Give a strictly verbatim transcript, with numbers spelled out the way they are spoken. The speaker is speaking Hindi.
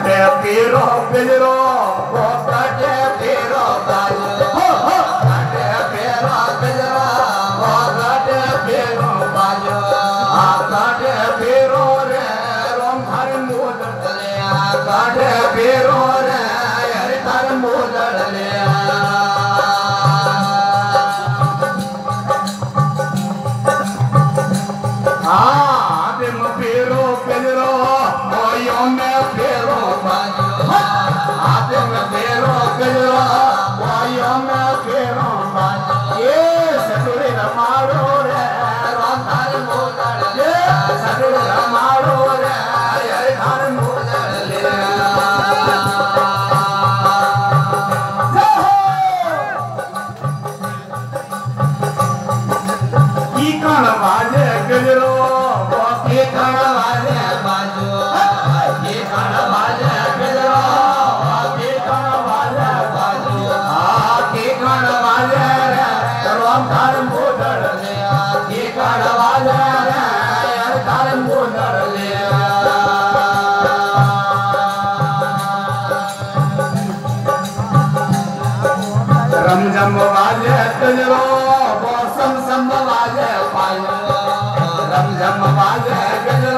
काटे पीरो पिजरो वो काटे पीरो बाजो हो हो काटे पीरो पिजरो वो काटे पीरो बाजो आ काटे पीरो रे रोम हर मोदड़ ले काटे पीरो रे हर हर मोदड़ ले हाँ दिन पीरो पिजरो यो में फेरो बाजो आते में फेरो गजरो वायो में फेरो बाजो ये सतुरे रमाड़ो रे राधार मोदड़ ले सतुरे रमाड़ो रे हरिधार मोदड़ ले की कण बाजे गजरो वो की कण बाजे बाजो रमझम बाजे गजरो वो सम सम बाजे पायो रमझम बाजे गजरो